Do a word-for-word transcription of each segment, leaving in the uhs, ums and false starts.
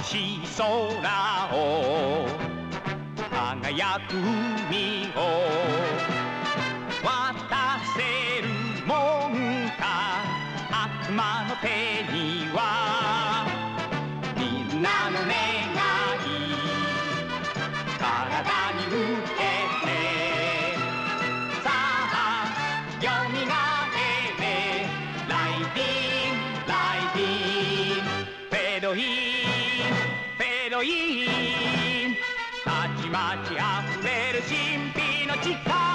し空を輝く海を渡せるもんか悪魔の手にはみんなの願い体に向けてさあよみがえれライディンライディンフェードインフェードインたちまちあふれる神秘の力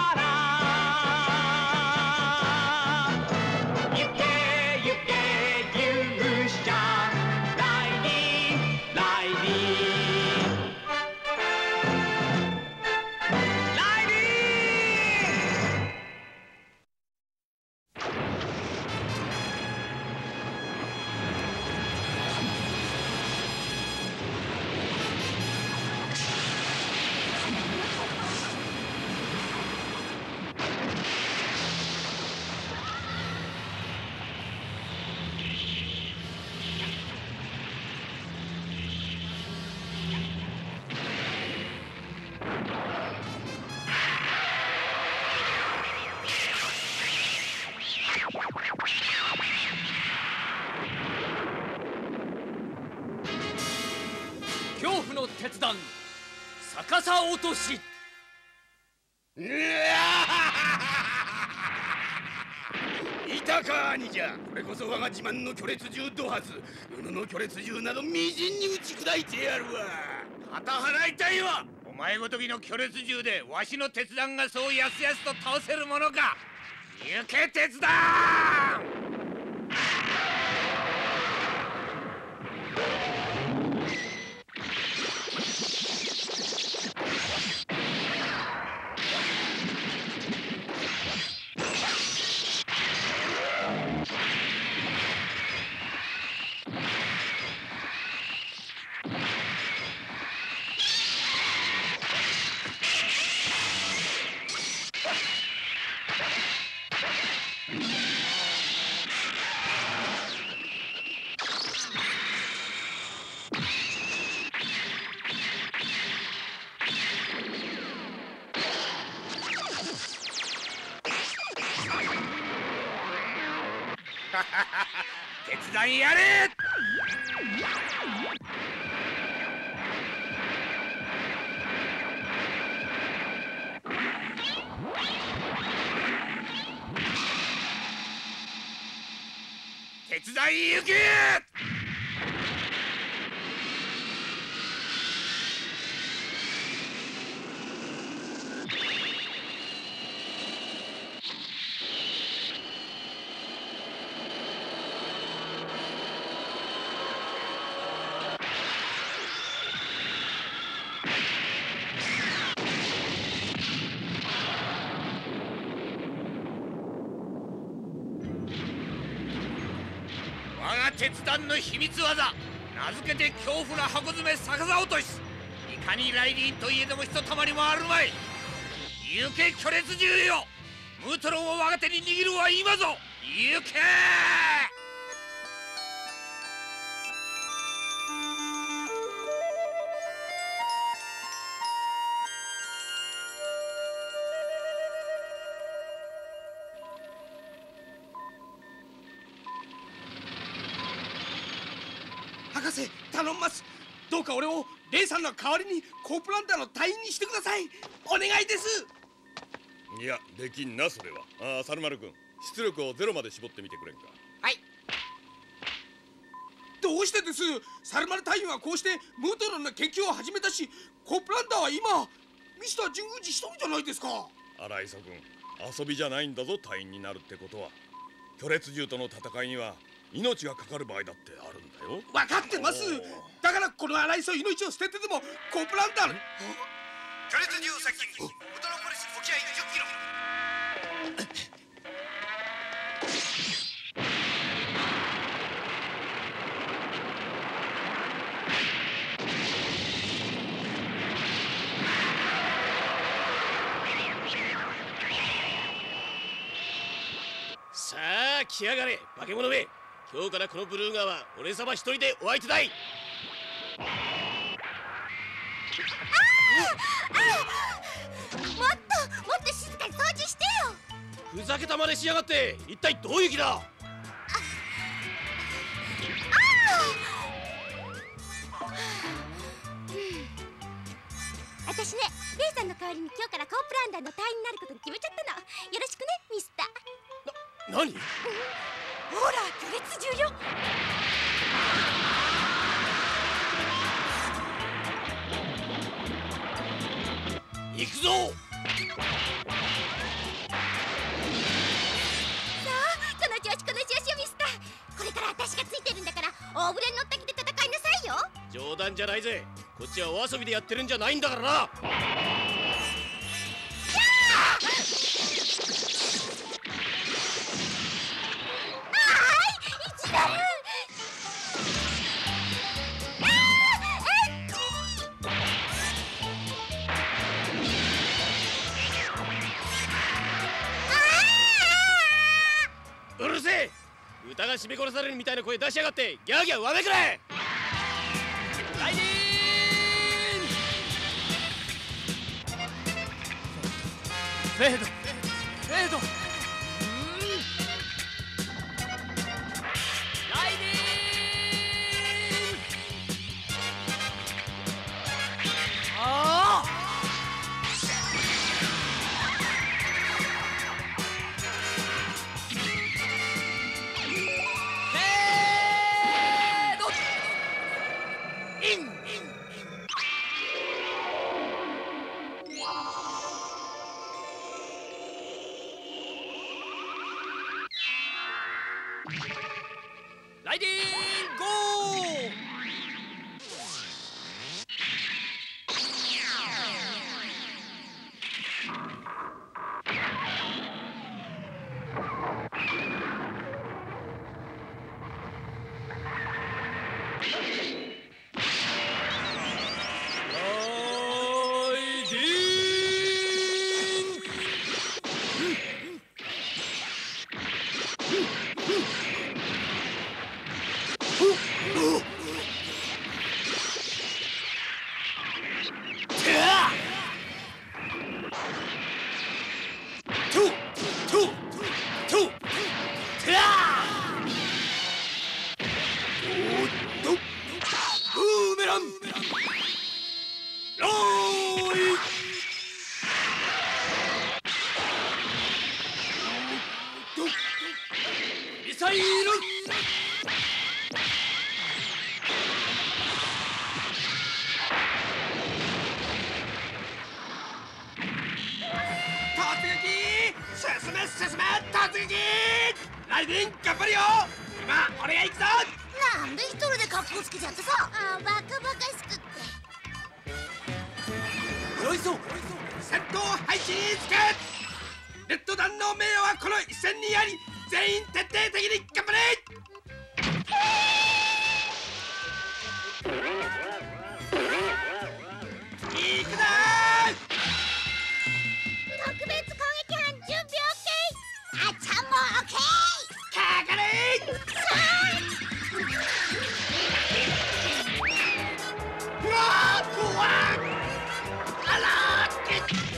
恐怖の決断逆さ落とし。 いたか兄者、これこそ我が自慢の巨烈銃ドハズ。布の巨烈銃などみじんに打ち砕いてやるわ。 旗払いたいわ。お前ごときの巨烈銃でわしの鉄弾がそうやすやすと倒せるものか。行け鉄弾。鉄弾やれ。鉄弾行け。我が鉄弾の秘密技、名付けて恐怖な箱詰め逆さ落とし。いかにライディーンといえどもひとたまりもあるまい。行け巨烈銃よ。ムートロンを我が手に握るは今ぞ。行け。 博士、頼みます。どうか俺をレイさんの代わりにコープランダーの隊員にしてください。お願いです。 いや、できんなそれは。ああ、サルマル君、出力をゼロまで絞ってみてくれんか。 はい。どうしてです。サルマル隊員はこうしてムートロンの研究を始めたし、コープランダーは今ミスター神宮寺一人じゃないですか。 荒磯君、遊びじゃないんだぞ。隊員になるってことは。巨烈銃との戦いには命がかかる場合だってあるんだよ。 分かってます。だからこの荒磯命を捨ててでもコープランダーの巨烈銃接近、ウトロポリス沖合じゅっキロ。 さあ来やがれ化け物め。今日からこのブルーガーは俺様一人でお相手だい。 もっともっと静かに掃除してよ。 ふざけたまねしやがって。一体どういう気だ。 私ね、レイさんの代わりに今日からコープランダーの隊員になることに決めちゃったの。よろしくね、ミスター。 な、何？ ほら、拒絶重よ。 行くぞ。 さあ、この調子この調子よ、ミスター。これから私がついてるんだから、大船に乗った気で戦いなさいよ。 冗談じゃないぜ。こっちはお遊びでやってるんじゃないんだからな。 はい、一番。 うるせえ。歌が締め殺されるみたいな声出しやがって。ギャーギャーわめくれ。ライディーン。フェードフェード。ライディーン。ああ。ライディーンゴー。ミサイル。 突撃！進め進め突撃！ライディン頑張るよ。今俺が行くぞ。 なんで一人で格好つけちゃってさ。あ、バカバカしくって。 よいぞ。戦闘配置につけ。レッド団の名誉はこの一戦にあり、全員徹底的に頑張れ。行くぞ。 特別攻撃班準備 オーケー。あっちゃんも オーケー。 かかれ。うわー怖い。あらーけっ。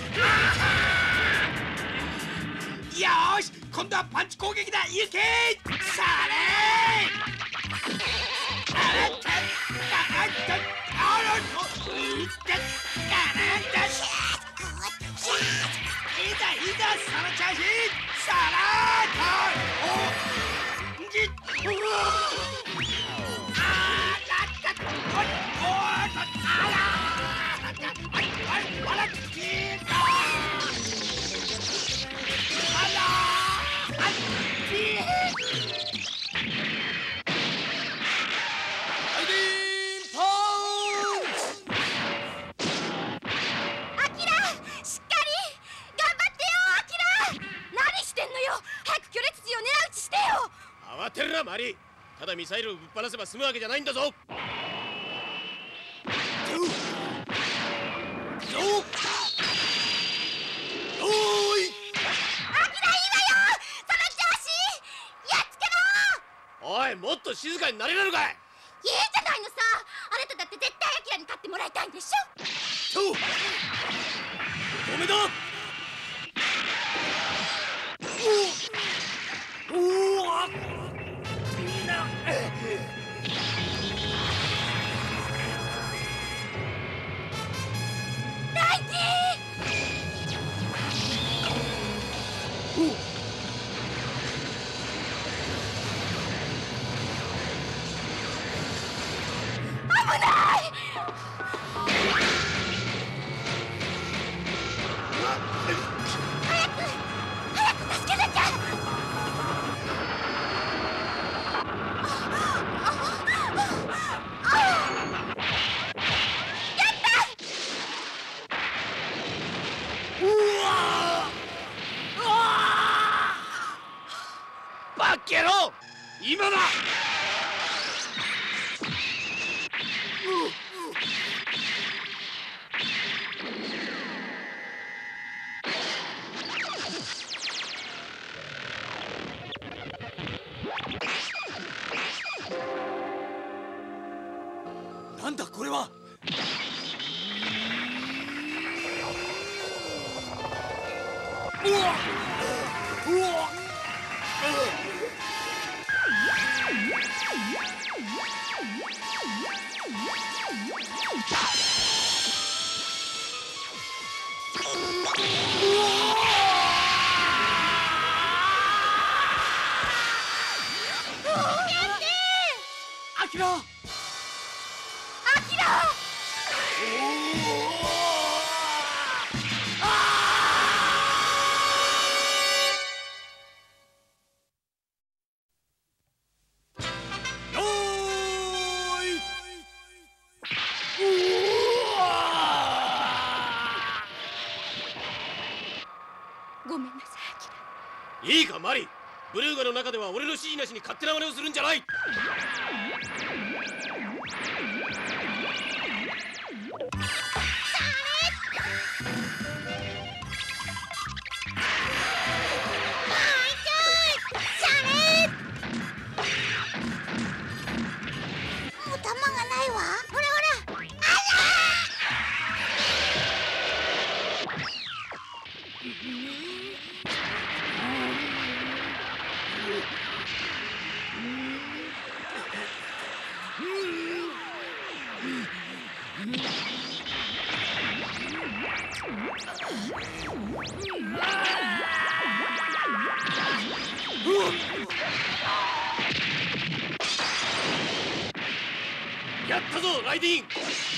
よーし、今度はパンチ攻撃だ。行け。さあれー。あらったあらったあらといったからだし。いざいざその調子。さらーとおぎっうわあらったおいおいとあらーあいあいあらきーとあらーあっきー。 慌てるなマリー。ただミサイルをぶっ放せば済むわけじゃないんだぞ。ぞおーい。 アキラいいわよ。その調子。やっつけろ。 おい、もっと静かになれるのかい。 いいじゃないのさ。あなただって絶対アキラに勝ってもらいたいんでしょ。 そうダメだ。おおおみんなライティー。おバッケロー、今だ。なんだこれは。うわっうわっアキラ、アキラ。ごめんなさい、アキラ。 いいかマリ、ブルーガの中では俺の指示なしに勝手な真似をするんじゃない。 もう弾がないわ。ほらほら。 やったぞライディン。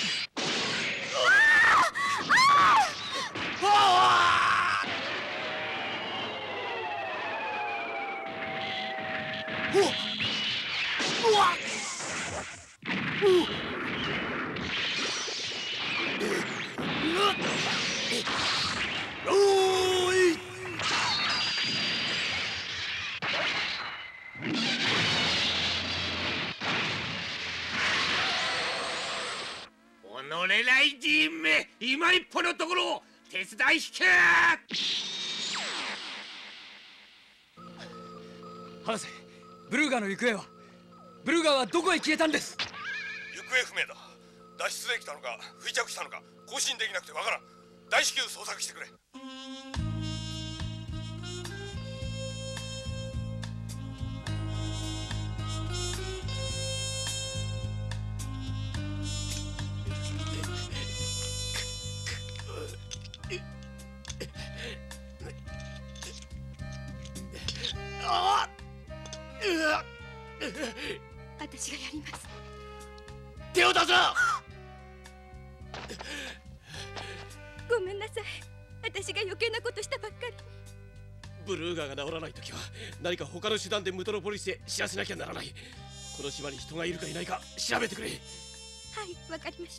おのれライディンめ、今一歩のところを手伝い引け。 博士、ブルーガーの行方は。ブルーガーはどこへ消えたんです。 行方不明だ。脱出できたのか不着したのか更新できなくてわからん。大至急捜索してくれ。 私がやります。 手を出すな。 ごめんなさい。私が余計なことしたばっかり。 ブルーガーが治らないときは何か他の手段でムトロポリスへ知らせなきゃならない。この島に人がいるかいないか調べてくれ。 はい、わかりました。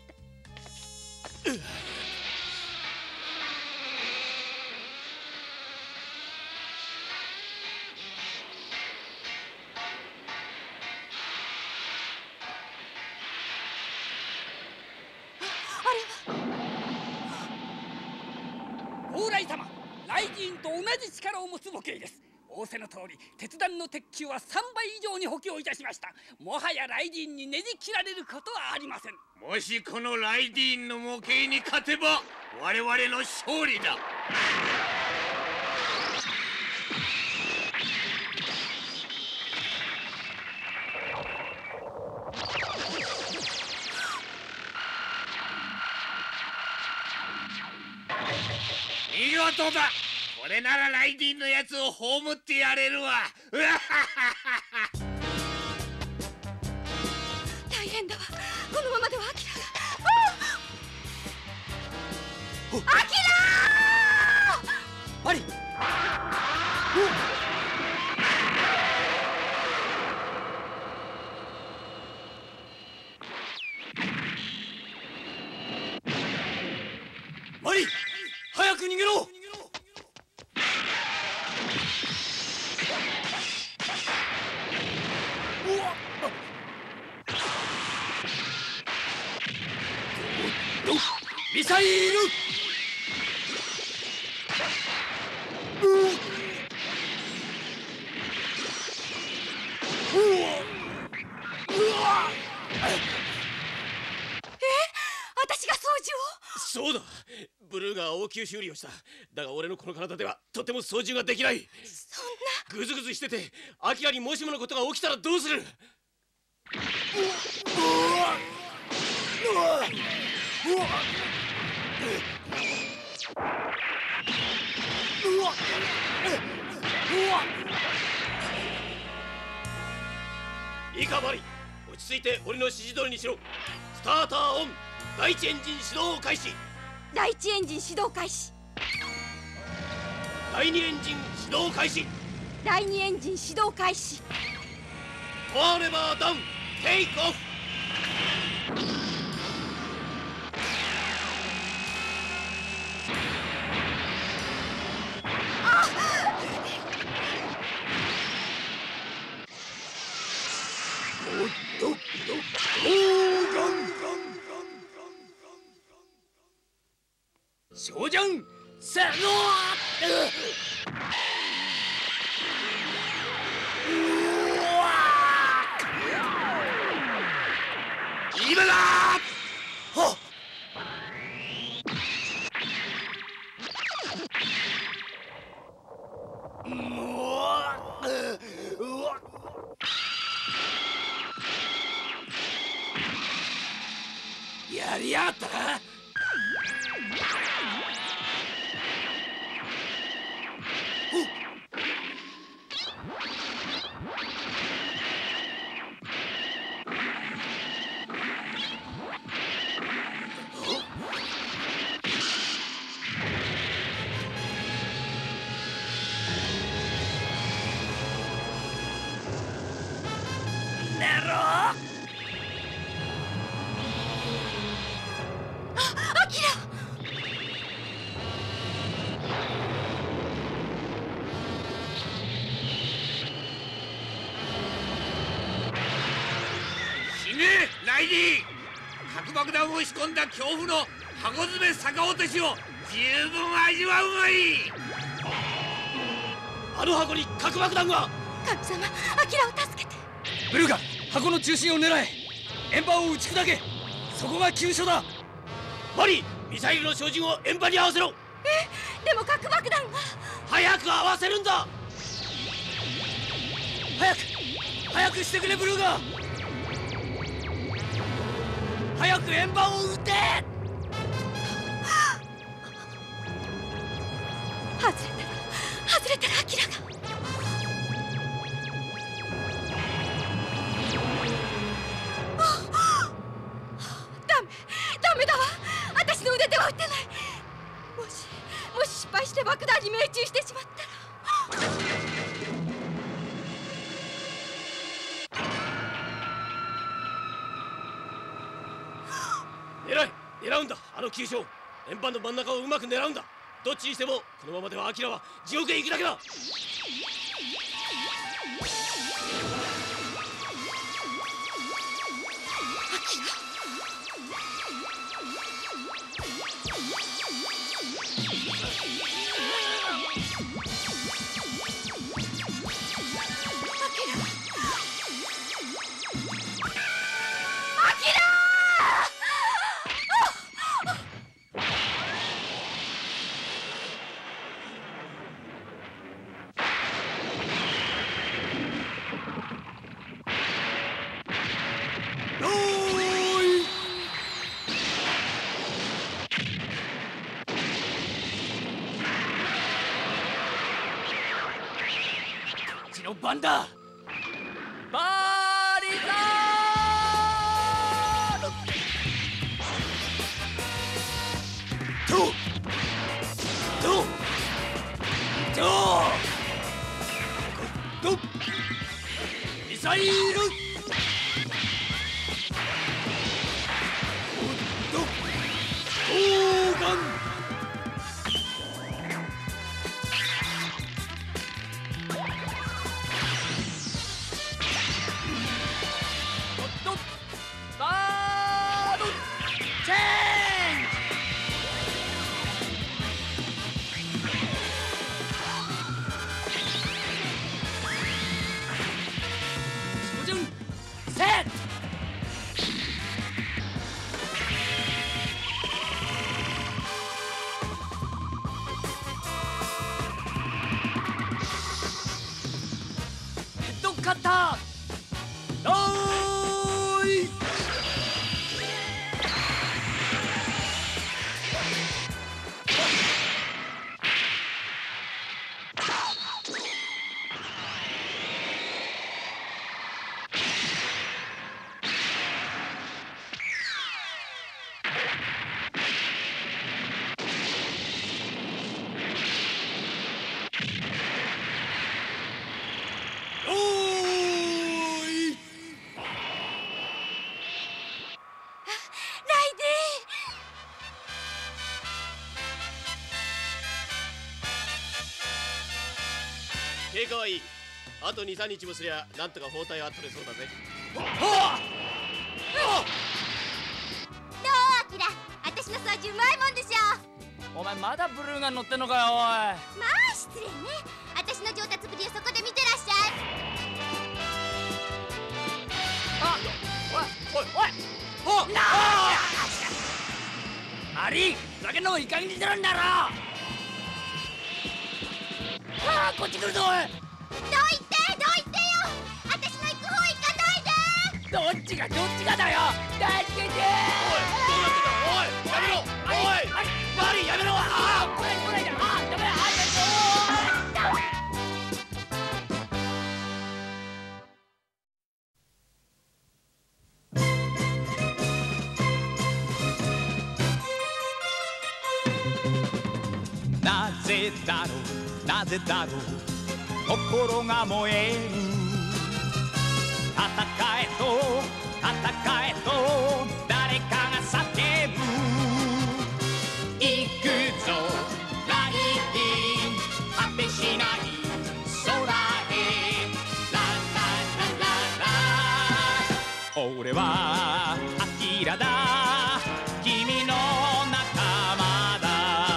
往来様、ライジンと同じ力を持つ母系です。 仰せの通り鉄弾の鉄球はさんばい以上に補強いたしました。もはやライディーンにねじ切られることはありません。 もしこのライディーンの模型に勝てば我々の勝利だ。見事だ。これならライディーンのやつを葬ってやれるわ。うわははは。 大変だわ。このままではアキラが。アキラー！ マリ。マリ、早く逃げろ。ミサイル！ 私が操縦を。そうだ、ブルーが応急修理をした。だが俺のこの体ではとても操縦ができない。 そんな。 グズグズしててアキラにもしものことが起きたらどうする。いいかマリ、落ち着いて俺の指示通りにしろ。スターターオン。第一エンジン始動開始。 第一エンジン始動開始。 第二エンジン始動開始。 第二エンジン始動開始。 フォアレバーダウン。テイクオフ。 少ジャンセノ今だ。 はっ。やりやがったな。 ライディー、核爆弾を仕込んだ恐怖の箱詰め逆落としを十分味わうがいい。 あの箱に核爆弾が。 神様、アキラを助けて。 ブルーが箱の中心を狙え。円盤を打ち砕け。そこが急所だ。 マリ、ミサイルの照準を円盤に合わせろ。 え、でも核爆弾が。 早く合わせるんだ。 早く早くしてくれブルーが。早く円盤を撃て。 外れた外れたらアキラが。ダメダメだわ。私の腕では撃てない。もしもし失敗して爆弾に命中してしまったら。 狙い狙うんだ。あの急所、円盤の真ん中をうまく狙うんだ。どっちにしてもこのままではアキラは地獄へ行くだけだ。 の番だ。バリザード。ととととミサイル。と砲丸。勝った。おーい。 経過はいい。あとに、さんにちもすりゃなんとか包帯は取れそうだぜ。 どうアキラ、私の操縦うまいもんでしょ。 お前まだブルーが乗ってんのかよ。おい。 まあ失礼ね。私の上達ぶりをそこで見てらっしゃい。 あ、おいおいおいおい。なあ。アリー、ふざけんのもいい加減にしろんだろ。ああ、こっち来るぞ。おい。 どいてどいてよ。私の行く方行かないで。 どっちがどっちがだよ。助けてー。おい、どうなってんだ。 おい、やめろ。おい、マリーやめろ。 ああ、これこれだ。ああ、ダメだ。ああ、なぜだろうなぜだろう心が燃える。戦えと戦えと誰かが叫ぶ。行くぞライディング果てしない空へ。ラララララ俺はアキラだ君の仲間だ。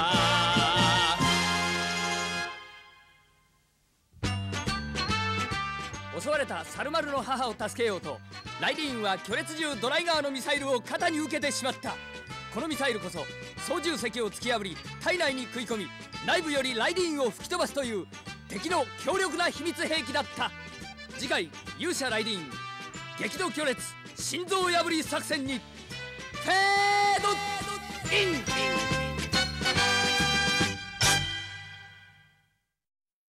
襲われたサルマルの母を助けようとライディーンは巨烈銃ドライガーのミサイルを肩に受けてしまった。このミサイルこそ操縦席を突き破り体内に食い込み内部よりライディーンを吹き飛ばすという敵の強力な秘密兵器だった。次回勇者ライディーン激怒巨烈心臓破り作戦にフェードイン。